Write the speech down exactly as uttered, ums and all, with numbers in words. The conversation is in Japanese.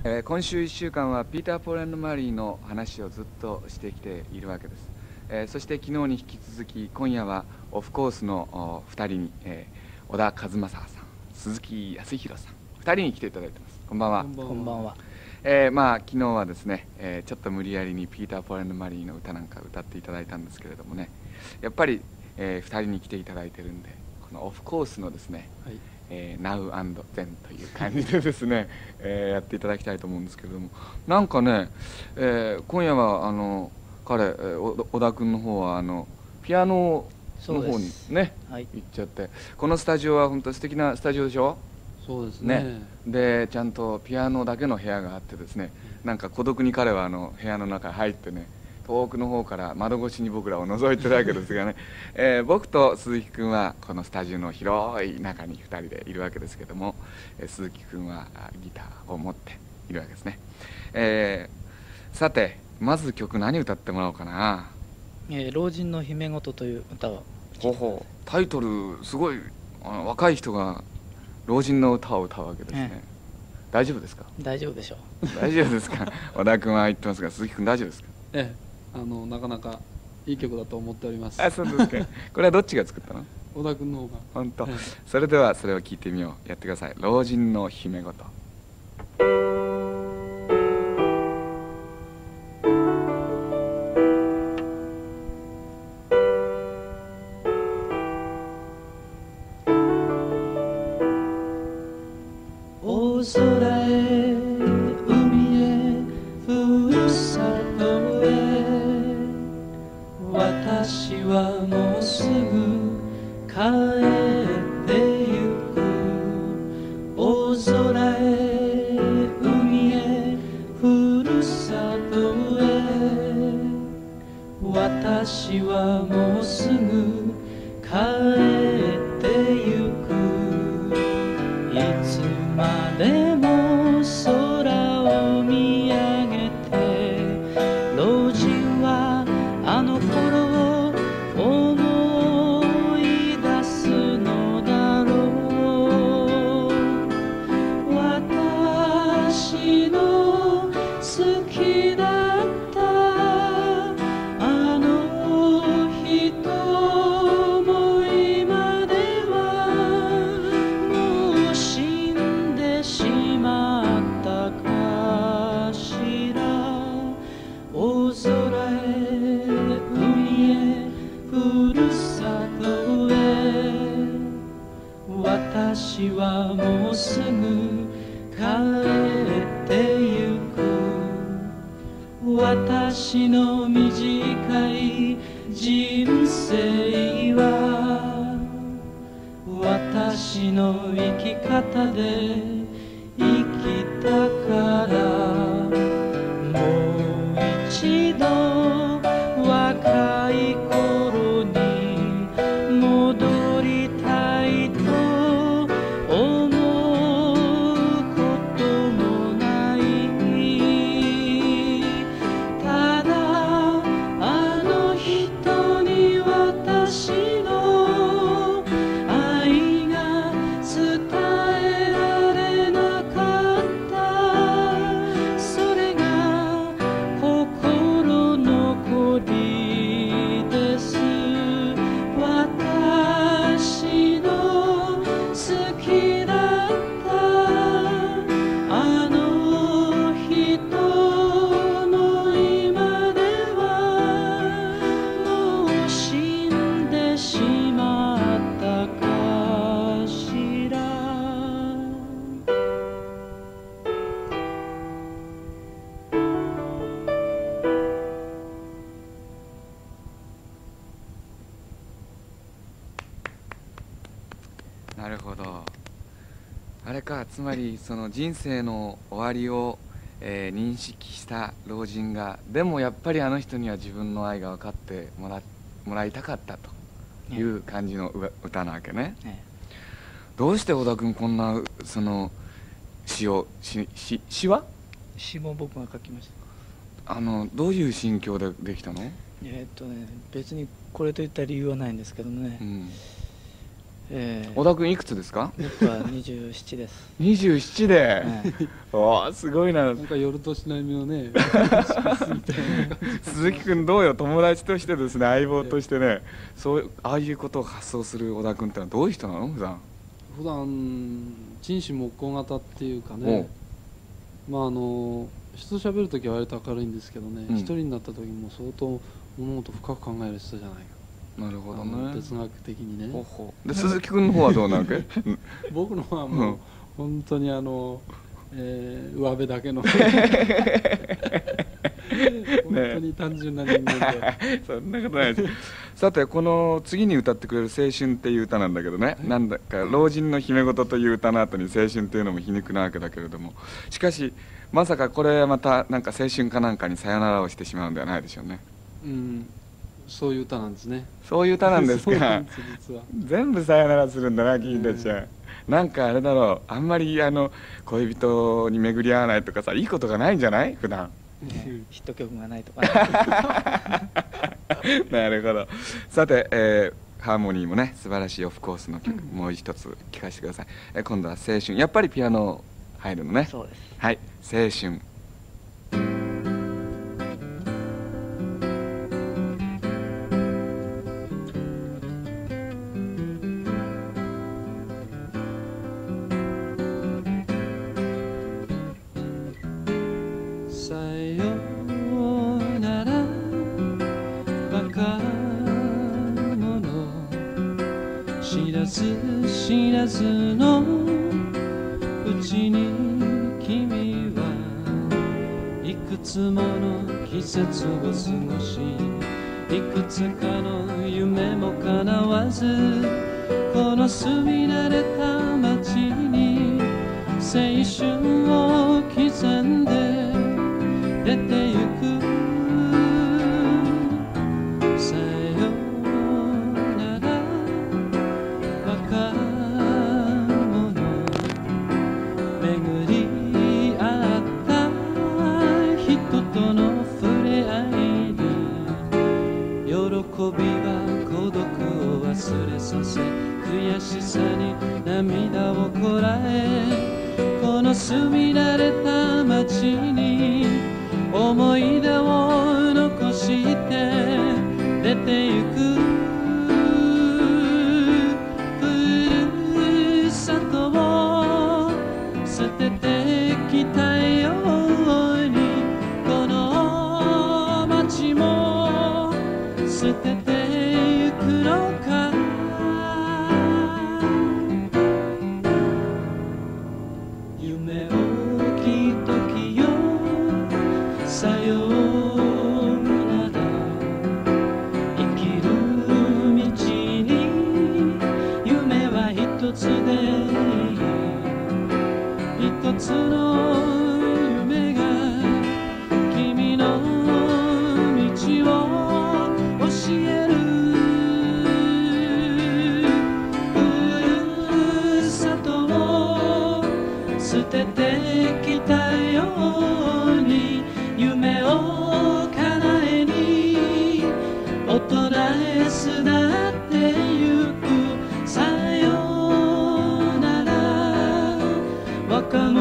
えー今週いっしゅうかんはピーター・ポール&マリーの話をずっとしてきているわけです、えーそして昨日に引き続き今夜はオフコースのふたりに、えー小田和正さん、鈴木康弘さん、ふたりに来ていただいてます。こんばんは。 こんばんは。 えーまあ昨日はですね、えーちょっと無理やりにピーター・ポール&マリーの歌なんか歌っていただいたんですけれどもね、やっぱり、えーふたりに来ていただいてるんで、このオフコースのですね、 はい、 えー、Now and Then という感じでですね、えーやっていただきたいと思うんですけれども、なんかね、えー今夜はあの彼、えーお小田君の方はあのピアノの方にね、 はい、 行っちゃって、このスタジオは本当素敵なスタジオでしょ。 そうですね。 ね、でちゃんとピアノだけの部屋があってですね、なんか孤独に彼はあの部屋の中に入ってね、遠くの方から窓越しに僕らを覗いてるわけですがね、えー僕と鈴木君はこのスタジオの広い中にふたりでいるわけですけども、えー鈴木君はあギターを持っているわけですね、えーさてまず曲何歌ってもらおうかな。 えー老人の姫ごとという歌を。 ほうほう、タイトルすごい、あの若い人が老人の歌を歌うわけですね、 え大丈夫ですか。 大丈夫でしょう。 大丈夫ですか。小田君は言ってますが、鈴木君大丈夫ですか。 ええ、あのなかなかいい曲だと思っております。 あ、そうですか。これはどっちが作ったの。 小田君の方が。 本当、 ええ、 それではそれを聞いてみよう。やってください。老人の姫ごと。 大空へ海へふるさとへ私はもうすぐ帰ってゆく。大空へ海へふるさとへ私はもうすぐ帰ってゆく。いつまでも空を見上げて老人はあの頃を思い出すのだろう。私の好きだったあの人も今ではもう死んでしまったかしら。大空へ海へふるさとへ私はもうすぐ帰ってゆく。私の短い人生は私の生き方で生きたからもう一度若い頃に戻りたいと思うこともない。ただあの人に私の愛が伝えられなかった。それが心残りです。私の好きだったあの人も今ではもう死んでしまったかしら。 なるほど。あれか、つまりその人生の終わりを、えー認識した老人が、でもやっぱりあの人には自分の愛が分かってもらもらいたかったという感じのう歌なわけね。 えどうして小田君こんなその詩を詩詩詩はえ詩も僕が書きました。 あのどういう心境でできたの。 えーっとね別にこれといった理由はないんですけどもね、 うんえー小田君いくつですか？ 僕はにじゅうななです。 にじゅうななで、 はいおおすごいな。 なんか夜年並みのね鈴木君どうよ、友達としてですね、相棒としてね、そうああいうことを発想する小田君ってのはどういう人なの普段？ 普段陳志木工型っていうかおうね、まああの人と喋る時は割と明るいんですけどね、 うん一人になった時も相当物事深く考える人じゃないか。 なるほどあのね。 哲学的にね。 ほうほうで鈴木君の方はどうなわけ？うん僕のはもう、本当にあの、えー、上辺だけの本当に単純な人間で、 そんなことないです。さてこの次に歌ってくれる「青春」っていう歌なんだけどね、なんだか老人の姫事という歌の後に青春っていうのも皮肉なわけだけれども、しかしまさかこれはまたなんか青春かなんかにさよならをしてしまうんではないでしょうね。 うん、そういう歌なんですね。 そういう歌なんですかそうなん。です実は。 全部さよならするんだな君たちは。なんかあれだろう、あんまりあの恋人に巡り合わないとかさ、いいことがないんじゃない普段。 ねヒット曲がないとか、 なるほど。さて、えーハーモニーもね素晴らしいオフコースの曲、もう一つ聴かせてください。えー今度は青春、やっぱりピアノ入るのね。 そうです。 はい、青春。 さよならバカ者、知らず知らずのうちに君はいくつもの季節を過ごし、いくつかの夢も叶わず、この住み慣れた街に青春を刻んで出てゆく。さよならバカ者、巡り合った人との触れ合いに、喜びは孤独を忘れさせ、悔しさに涙をこらえ、この住み慣れた街に思い出を残して出てゆく。ふるさとを捨ててきたように、この街も捨ててゆくのか。夢をきときよさよなら、生きる道に夢は一つでいい、一つの夢が君の道を教える。ふるさとを捨ててきたように、夢を叶えに大人へ巣立ってゆく。さよなら若者